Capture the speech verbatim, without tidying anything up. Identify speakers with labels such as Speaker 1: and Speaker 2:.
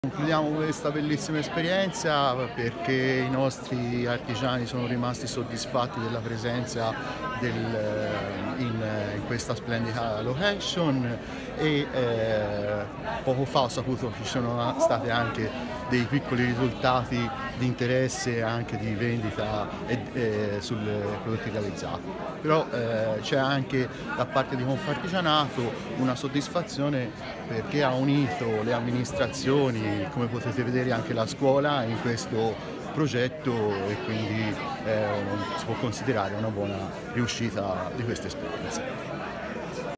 Speaker 1: Concludiamo questa bellissima esperienza perché i nostri artigiani sono rimasti soddisfatti della presenza del, in, in questa splendida location e eh, poco fa ho saputo che ci sono stati anche dei piccoli risultati di interesse e anche di vendita e, e, sui prodotti realizzati. Però eh, c'è anche da parte di Confartigianato una soddisfazione perché ha unito le amministrazioni, come potete vedere anche la scuola, in questo progetto e quindi eh, si può considerare una buona riuscita di questa esperienza.